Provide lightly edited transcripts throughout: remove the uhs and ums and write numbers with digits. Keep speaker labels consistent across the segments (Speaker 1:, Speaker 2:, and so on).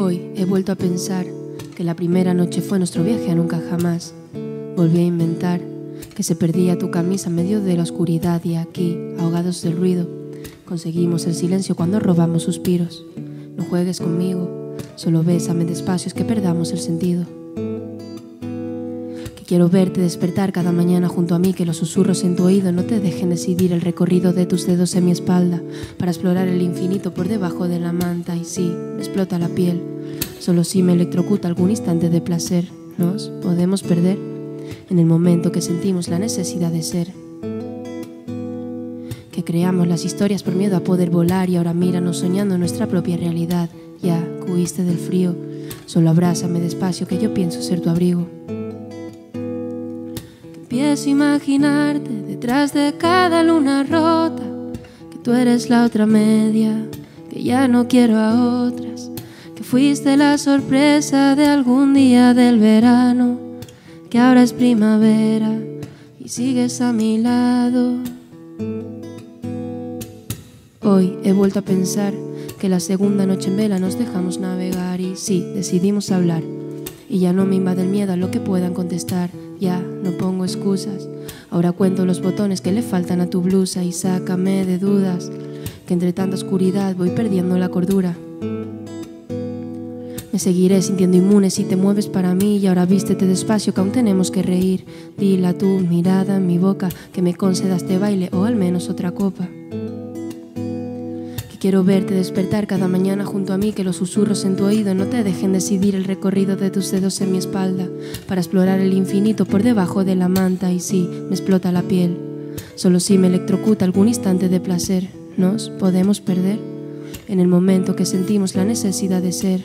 Speaker 1: Hoy he vuelto a pensar que la primera noche fue nuestro viaje a nunca jamás. Volví a inventar que se perdía tu camisa en medio de la oscuridad y aquí, ahogados del ruido, conseguimos el silencio cuando robamos suspiros. No juegues conmigo, solo bésame despacio, es que perdamos el sentido. Que quiero verte despertar cada mañana junto a mí, que los susurros en tu oído no te dejen decidir el recorrido de tus dedos en mi espalda para explorar el infinito por debajo de la manta. Y sí, me explota la piel, solo si me electrocuta algún instante de placer. Nos podemos perder en el momento que sentimos la necesidad de ser. Que creamos las historias por miedo a poder volar y ahora míranos soñando nuestra propia realidad. Ya que huiste del frío, solo abrázame despacio que yo pienso ser tu abrigo. Que empiezo a imaginarte detrás de cada luna rota, que tú eres la otra media, que ya no quiero a otras, que fuiste la sorpresa de algún día del verano, que ahora es primavera y sigues a mi lado. Hoy he vuelto a pensar que la segunda noche en vela nos dejamos navegar y sí, decidimos hablar. Y ya no me invade el miedo a lo que puedan contestar, ya no pongo excusas. Ahora cuento los botones que le faltan a tu blusa y sácame de dudas, que entre tanta oscuridad voy perdiendo la cordura. Me seguiré sintiendo inmune si te mueves para mí y ahora vístete despacio que aún tenemos que reír. Dila tu mirada en mi boca, que me conceda este baile o al menos otra copa. Quiero verte despertar cada mañana junto a mí, que los susurros en tu oído no te dejen decidir el recorrido de tus dedos en mi espalda para explorar el infinito por debajo de la manta. Y sí, me explota la piel, solo si me electrocuta algún instante de placer. Nos podemos perder en el momento que sentimos la necesidad de ser.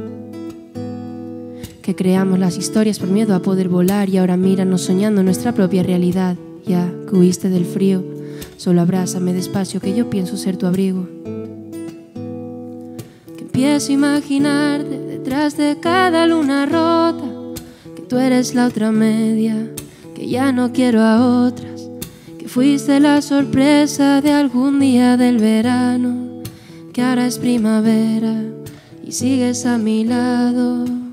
Speaker 1: Que creamos las historias por miedo a poder volar y ahora míranos soñando nuestra propia realidad. Ya que huiste del frío, solo abrázame despacio que yo pienso ser tu abrigo. Empiezo a imaginarte detrás de cada luna rota, que tú eres la otra media, que ya no quiero a otras, que fuiste la sorpresa de algún día del verano, que ahora es primavera y sigues a mi lado.